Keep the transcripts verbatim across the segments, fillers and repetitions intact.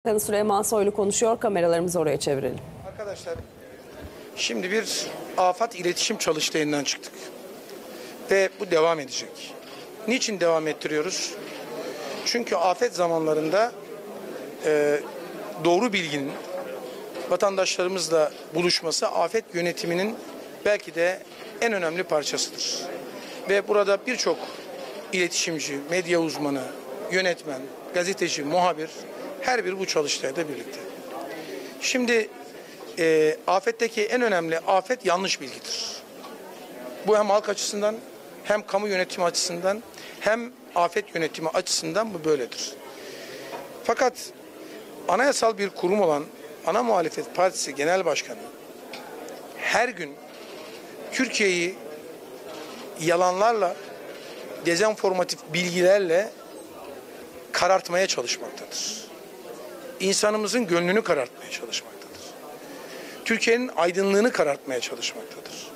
Süleyman Soylu konuşuyor. Kameralarımızı oraya çevirelim. Arkadaşlar, şimdi bir afat iletişim çalıştayından çıktık. Ve bu devam edecek. Niçin devam ettiriyoruz? Çünkü afet zamanlarında e, doğru bilginin vatandaşlarımızla buluşması afet yönetiminin belki de en önemli parçasıdır. Ve burada birçok iletişimci, medya uzmanı, yönetmen, gazeteci, muhabir her biri bu çalıştayda birlikte. Şimdi e, afetteki en önemli afet yanlış bilgidir. Bu hem halk açısından hem kamu yönetimi açısından hem afet yönetimi açısından bu böyledir. Fakat anayasal bir kurum olan Ana Muhalefet Partisi Genel Başkanı her gün Türkiye'yi yalanlarla, dezenformatif bilgilerle karartmaya çalışmaktadır. İnsanımızın gönlünü karartmaya çalışmaktadır. Türkiye'nin aydınlığını karartmaya çalışmaktadır.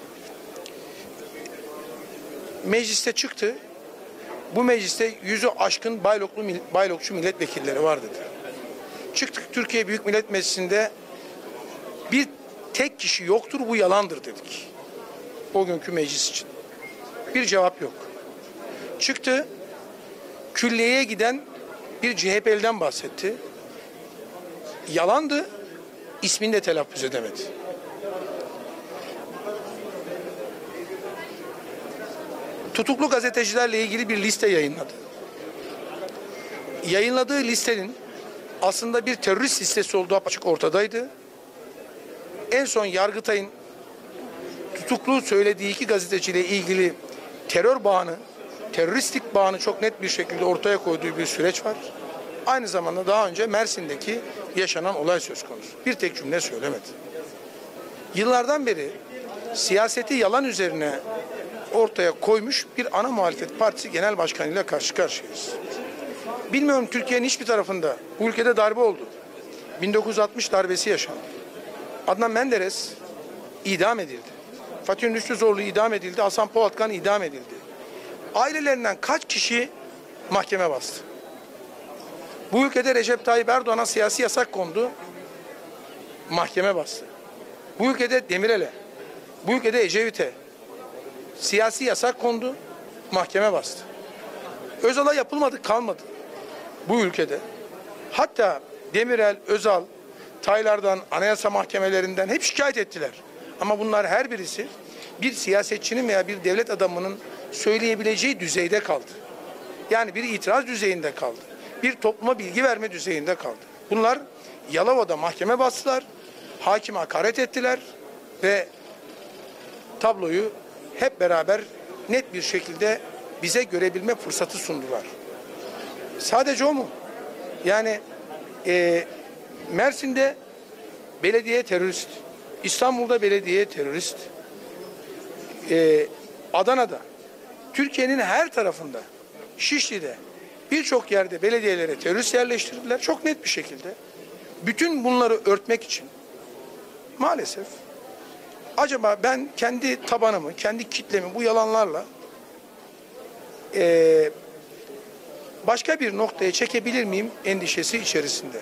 Mecliste çıktı. Bu mecliste yüzü aşkın bayloklu, baylokçu milletvekilleri var dedi. Çıktık Türkiye Büyük Millet Meclisi'nde bir tek kişi yoktur, bu yalandır dedik. O günkü meclis için. Bir cevap yok. Çıktı, külliyeye giden bir C H P'liden bahsetti. Yalandı, ismini de telaffuz edemedi. Tutuklu gazetecilerle ilgili bir liste yayınladı. Yayınladığı listenin aslında bir terörist listesi olduğu açık ortadaydı. En son Yargıtay'ın tutuklu söylediği iki gazeteciyle ilgili terör bağını, teröristik bağını çok net bir şekilde ortaya koyduğu bir süreç var. Aynı zamanda daha önce Mersin'deki yaşanan olay söz konusu. Bir tek cümle söylemedi. Yıllardan beri siyaseti yalan üzerine ortaya koymuş bir Ana Muhalefet Partisi Genel Başkanı ile karşı karşıyayız. Bilmiyorum, Türkiye'nin hiçbir tarafında bu ülkede darbe oldu. bin dokuz yüz altmış darbesi yaşandı. Adnan Menderes idam edildi. Fatih Rüştüzoğlu idam edildi. Hasan Polatkan idam edildi. Ailelerinden kaç kişi mahkeme bastı? Bu ülkede Recep Tayyip Erdoğan'a siyasi yasak kondu. Mahkeme bastı. Bu ülkede Demirel'e, bu ülkede Ecevit'e siyasi yasak kondu. Mahkeme bastı. Özal'a yapılmadı, kalmadı. Bu ülkede. Hatta Demirel, Özal, Taylar'dan, anayasa mahkemelerinden hep şikayet ettiler. Ama bunlar her birisi bir siyasetçinin veya bir devlet adamının söyleyebileceği düzeyde kaldı. Yani bir itiraz düzeyinde kaldı. Bir topluma bilgi verme düzeyinde kaldı. Bunlar Yalova'da mahkeme bastılar, hakime hakaret ettiler ve tabloyu hep beraber net bir şekilde bize görebilme fırsatı sundular. Sadece o mu? Yani e, Mersin'de belediye terörist, İstanbul'da belediye terörist, e, Adana'da, Türkiye'nin her tarafında, Şişli'de, birçok yerde belediyelere terörist yerleştirdiler çok net bir şekilde. Bütün bunları örtmek için maalesef acaba ben kendi tabanımı, kendi kitlemi bu yalanlarla e, başka bir noktaya çekebilir miyim endişesi içerisinde.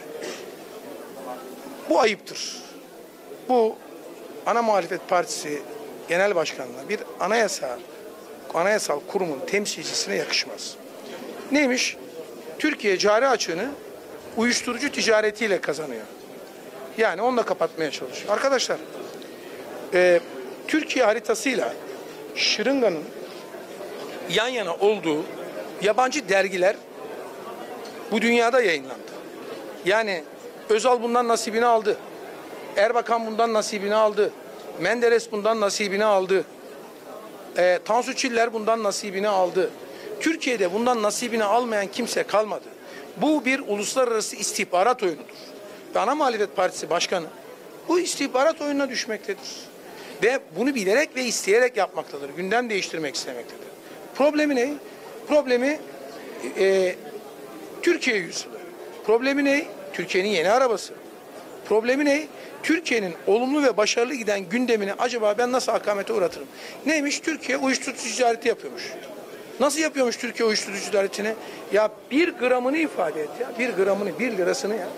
Bu ayıptır. Bu Ana Muhalefet Partisi Genel Başkanı'na, bir anayasa, anayasal kurumun temsilcisine yakışmaz. Neymiş? Türkiye cari açığını uyuşturucu ticaretiyle kazanıyor. Yani onunla kapatmaya çalışıyor. Arkadaşlar, e, Türkiye haritasıyla şırınganın yan yana olduğu yabancı dergiler bu dünyada yayınlandı. Yani Özal bundan nasibini aldı. Erbakan bundan nasibini aldı. Menderes bundan nasibini aldı. E, Tansu Çiller bundan nasibini aldı. Türkiye'de bundan nasibini almayan kimse kalmadı. Bu bir uluslararası istihbarat oyunudur. Ve Ana Muhalefet Partisi Başkanı bu istihbarat oyununa düşmektedir. Ve bunu bilerek ve isteyerek yapmaktadır. Gündem değiştirmek istemektedir. Problemi ne? Problemi e, Türkiye yüzyılı. Problemi ne? Türkiye'nin yeni arabası. Problemi ne? Türkiye'nin olumlu ve başarılı giden gündemini acaba ben nasıl akamete uğratırım? Neymiş? Türkiye uyuşturucu ticareti yapıyormuş. Nasıl yapıyormuş Türkiye uyuşturucu ticaretini? Ya bir gramını ifade et ya. Bir gramını, bir lirasını ya.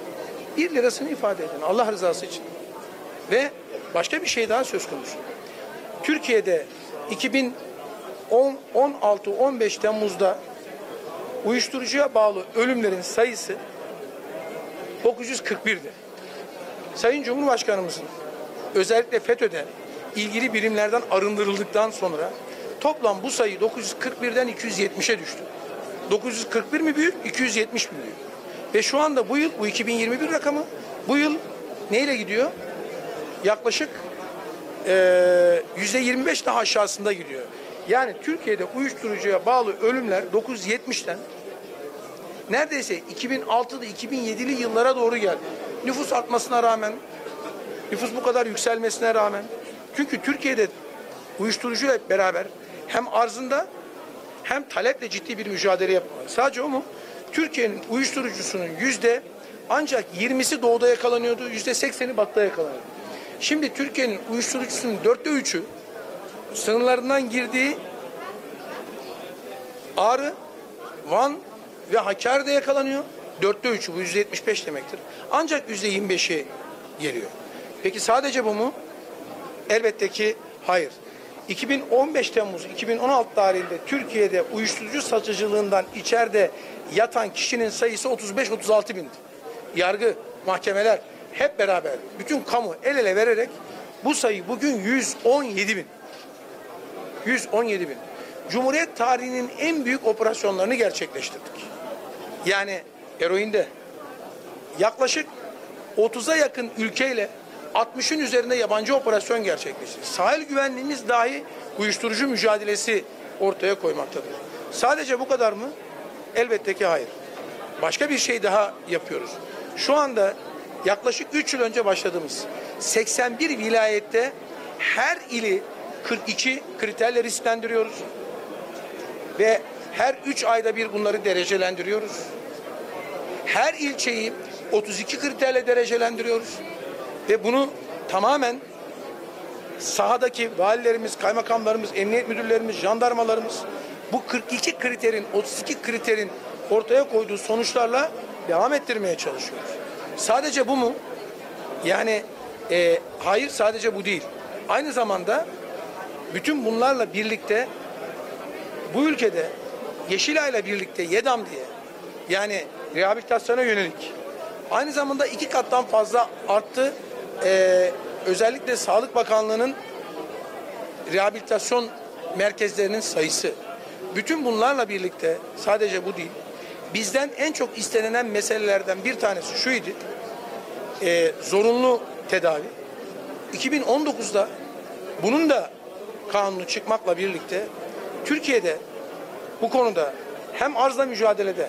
bir lirasını ifade edin Allah rızası için. Ve başka bir şey daha söz konusu. Türkiye'de iki bin on altı on beş Temmuz'da uyuşturucuya bağlı ölümlerin sayısı dokuz yüz kırk bir'di. Sayın Cumhurbaşkanımızın özellikle FETÖ'de ilgili birimlerden arındırıldıktan sonra toplam bu sayı dokuz yüz kırk bir'den iki yüz yetmiş'e düştü. dokuz yüz kırk bir mi büyük, iki yüz yetmiş mi büyük? Ve şu anda bu yıl, bu iki bin yirmi bir rakamı, bu yıl neyle gidiyor? Yaklaşık e, yüzde yirmi beş daha aşağısında gidiyor. Yani Türkiye'de uyuşturucuya bağlı ölümler dokuz yüz yetmiş'ten neredeyse iki bin altı'da iki bin yedi'li yıllara doğru geldi. Nüfus artmasına rağmen, nüfus bu kadar yükselmesine rağmen, çünkü Türkiye'de uyuşturucuyla beraber hem arzında hem taleple ciddi bir mücadele yapıyor. Sadece o mu? Türkiye'nin uyuşturucusunun yüzde ancak yirmi'si doğuda yakalanıyordu, yüzde seksen'i batıda yakalanıyordu. Şimdi Türkiye'nin uyuşturucusunun dörtte üç'ü sınırlarından girdiği Ağrı, Van ve Hakkari'de yakalanıyor. Dörtte üç'ü, bu yüzde yetmiş beş demektir. Ancak yüzde yirmi beş'i geliyor. Peki sadece bu mu? Elbette ki hayır. iki bin on beş Temmuz iki bin on altı tarihinde Türkiye'de uyuşturucu satıcılığından içeride yatan kişinin sayısı otuz beş otuz altı bindi. Yargı, mahkemeler hep beraber, bütün kamu el ele vererek bu sayı bugün yüz on yedi bin. yüz on yedi bin. Cumhuriyet tarihinin en büyük operasyonlarını gerçekleştirdik. Yani eroinde yaklaşık otuz'a yakın ülkeyle altmış'ın üzerinde yabancı operasyon gerçekleştirdik. Sahil güvenliğimiz dahi uyuşturucu mücadelesi ortaya koymaktadır. Sadece bu kadar mı? Elbette ki hayır. Başka bir şey daha yapıyoruz. Şu anda yaklaşık üç yıl önce başladığımız seksen bir vilayette her ili kırk iki kriterle risklendiriyoruz. Ve her üç ayda bir bunları derecelendiriyoruz. Her ilçeyi otuz iki kriterle derecelendiriyoruz. Ve bunu tamamen sahadaki valilerimiz, kaymakamlarımız, emniyet müdürlerimiz, jandarmalarımız bu kırk iki kriterin, otuz iki kriterin ortaya koyduğu sonuçlarla devam ettirmeye çalışıyoruz. Sadece bu mu? Yani e, hayır, sadece bu değil. Aynı zamanda bütün bunlarla birlikte bu ülkede Yeşilay'la birlikte YEDAM diye, yani rehabilitasyona yönelik, aynı zamanda iki kattan fazla arttı. Ee, özellikle Sağlık Bakanlığı'nın rehabilitasyon merkezlerinin sayısı. Bütün bunlarla birlikte sadece bu değil, bizden en çok istenilen meselelerden bir tanesi şuydu: e, zorunlu tedavi. iki bin on dokuz'da bunun da kanunu çıkmakla birlikte Türkiye'de bu konuda hem arzla mücadelede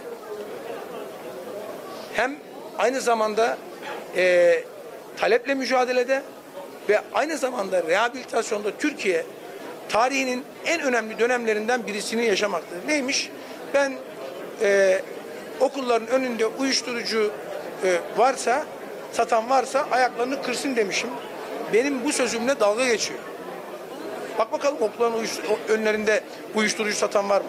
hem aynı zamanda e, taleple mücadelede ve aynı zamanda rehabilitasyonda Türkiye tarihinin en önemli dönemlerinden birisini yaşamaktadır. Neymiş? Ben e, okulların önünde uyuşturucu e, varsa, satan varsa ayaklarını kırsın demişim. Benim bu sözümle dalga geçiyor. Bak bakalım okulların uyuşturucu, önlerinde uyuşturucu satan var mı?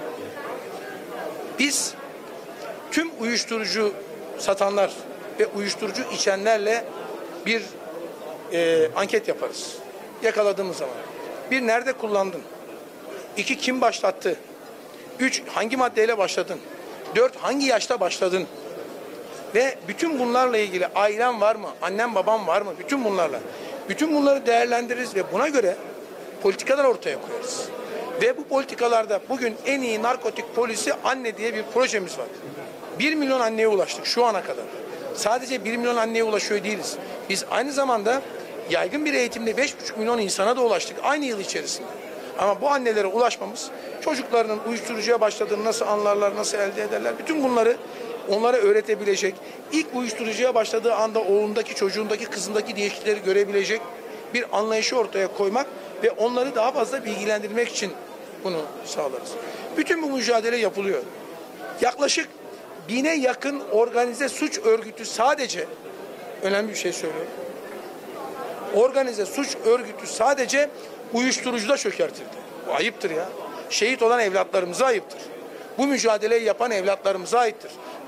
Biz tüm uyuşturucu satanlar ve uyuşturucu içenlerle bir e, anket yaparız. Yakaladığımız zaman. Bir, nerede kullandın? İki, kim başlattı? Üç, hangi maddeyle başladın? Dört, hangi yaşta başladın? Ve bütün bunlarla ilgili ailen var mı? Annem babam var mı? Bütün bunlarla. Bütün bunları değerlendiririz ve buna göre politikalar ortaya koyarız. Ve bu politikalarda bugün en iyi narkotik polisi anne diye bir projemiz var. Bir milyon anneye ulaştık şu ana kadar. Sadece bir milyon anneye ulaşıyor değiliz. Biz aynı zamanda yaygın bir eğitimde beş buçuk milyon insana da ulaştık aynı yıl içerisinde. Ama bu annelere ulaşmamız, çocuklarının uyuşturucuya başladığını nasıl anlarlar, nasıl elde ederler, bütün bunları onlara öğretebilecek, ilk uyuşturucuya başladığı anda oğlundaki, çocuğundaki, kızındaki değişiklikleri görebilecek bir anlayışı ortaya koymak ve onları daha fazla bilgilendirmek için bunu sağlarız. Bütün bu mücadele yapılıyor. Yaklaşık bine yakın organize suç örgütü, sadece önemli bir şey söylüyorum. Organize suç örgütü sadece uyuşturucuda çökertildi. Bu ayıptır ya. Şehit olan evlatlarımıza ayıptır. Bu mücadeleyi yapan evlatlarımıza aittir.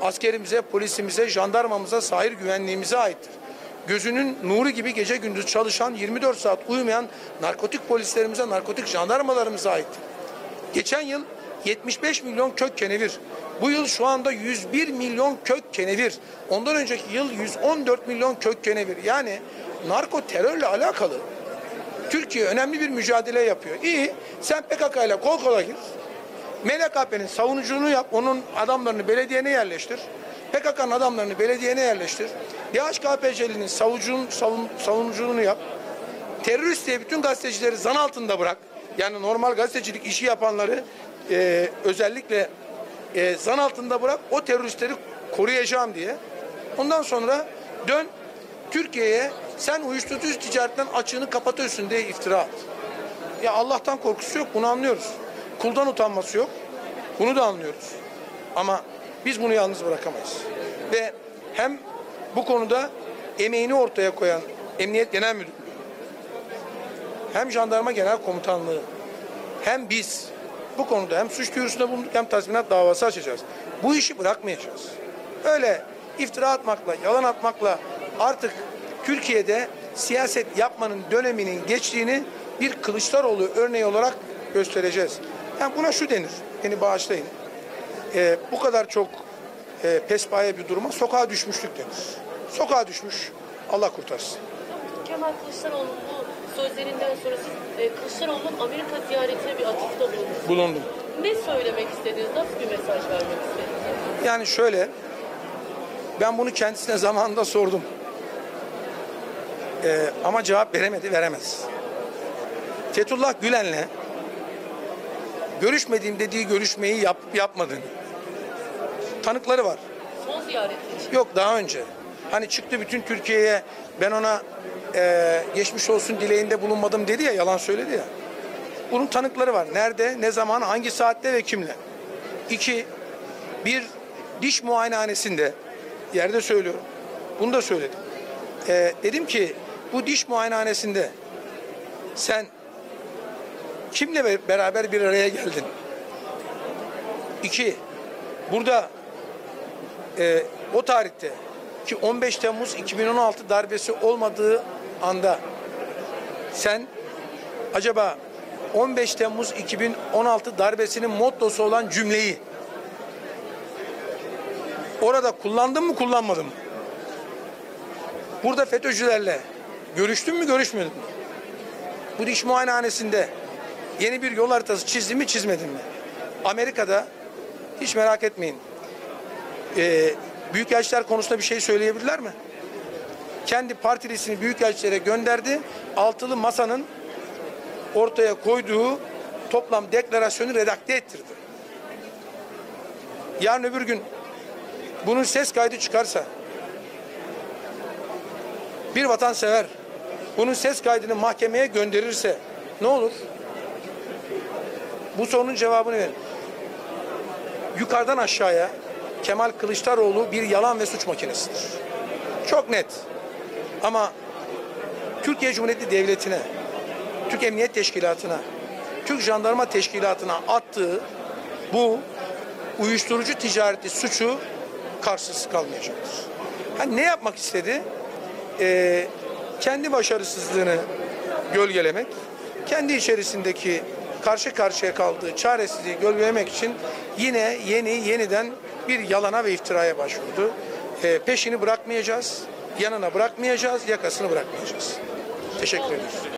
askerimize, polisimize, jandarmamıza, sahil güvenliğimize aittir. Gözünün nuru gibi gece gündüz çalışan, yirmi dört saat uyumayan narkotik polislerimize, narkotik jandarmalarımıza aittir. Geçen yıl yetmiş beş milyon kök kenevir. Bu yıl şu anda yüz bir milyon kök kenevir. Ondan önceki yıl yüz on dört milyon kök kenevir. Yani narko terörle alakalı Türkiye önemli bir mücadele yapıyor. İyi, sen P K K ile kol kola gir. M L K P'nin savunuculuğunu yap. Onun adamlarını belediyene yerleştir. P K K'nın adamlarını belediyene yerleştir. D H K P C L'nin savucun, savun, savunuculuğunu yap. Terörist diye bütün gazetecileri zan altında bırak. Yani normal gazetecilik işi yapanları e, özellikle e, zan altında bırak. O teröristleri koruyacağım diye. Ondan sonra dön Türkiye'ye sen uyuşturucu ticaretinden açığını kapatıyorsun diye iftira at. Ya Allah'tan korkusu yok, bunu anlıyoruz. Kuldan utanması yok, bunu da anlıyoruz. Ama biz bunu yalnız bırakamayız. Ve hem bu konuda emeğini ortaya koyan Emniyet Genel Müdürlüğü, hem Jandarma Genel Komutanlığı, hem biz bu konuda hem suç duyurusunda bulunduk hem tazminat davası açacağız. Bu işi bırakmayacağız. Öyle iftira atmakla, yalan atmakla artık Türkiye'de siyaset yapmanın döneminin geçtiğini bir Kılıçdaroğlu örneği olarak göstereceğiz. Yani buna şu denir, beni bağışlayın. Ee, bu kadar çok e, pespaye bir duruma sokağa düşmüşlük denir. Sokağa düşmüş, Allah kurtarsın. Kemal Kılıçdaroğlu'nun bu sözlerinden sonra siz e, Kılıçdaroğlu'nun Amerika ziyaretine bir atıfta bulundunuz. Bulundum. Ne söylemek istediniz, nasıl bir mesaj vermek istediniz? Yani şöyle, ben bunu kendisine zamanında sordum. Ee, ama cevap veremedi, veremez. Fethullah Gülen'le görüşmediğim dediği görüşmeyi yap, yapmadığını. Tanıkları var. Son ziyareti için. Yok, daha önce. Hani çıktı bütün Türkiye'ye ben ona e, geçmiş olsun dileğinde bulunmadım dedi ya, yalan söyledi ya. Bunun tanıkları var. Nerede, ne zaman, hangi saatte ve kimle? İki, bir diş muayenehanesinde, yerde söylüyorum. Bunu da söyledim. E, dedim ki bu diş muayenehanesinde sen kimle beraber bir araya geldin? İki, burada e, o tarihte ki on beş Temmuz iki bin on altı darbesi olmadığı anda sen acaba on beş Temmuz iki bin on altı darbesinin mottosu olan cümleyi orada kullandın mı, kullanmadın mı? Burada FETÖ'cülerle görüştün mü, görüşmedin mi? Bu diş muayenehanesinde yeni bir yol haritası çizdin mi, çizmedin mi? Amerika'da hiç merak etmeyin. Ee, büyükelçiler konusunda bir şey söyleyebilirler mi? Kendi partilisini büyükelçilere gönderdi. Altılı masanın ortaya koyduğu toplam deklarasyonu redakte ettirdi. Yarın öbür gün bunun ses kaydı çıkarsa bir vatansever bunun ses kaydını mahkemeye gönderirse ne olur? Bu sorunun cevabını verin. Yukarıdan aşağıya Kemal Kılıçdaroğlu bir yalan ve suç makinesidir. Çok net. Ama Türkiye Cumhuriyeti Devleti'ne, Türk Emniyet Teşkilatı'na, Türk Jandarma Teşkilatı'na attığı bu uyuşturucu ticareti suçu karşısız kalmayacaktır. Hani ne yapmak istedi? Ee, kendi başarısızlığını gölgelemek, kendi içerisindeki karşı karşıya kaldığı çaresizliği gölgelemek için yine yeni yeniden bir yalana ve iftiraya başvurdu. Ee, peşini bırakmayacağız, yanına bırakmayacağız, yakasını bırakmayacağız. Teşekkür ederim.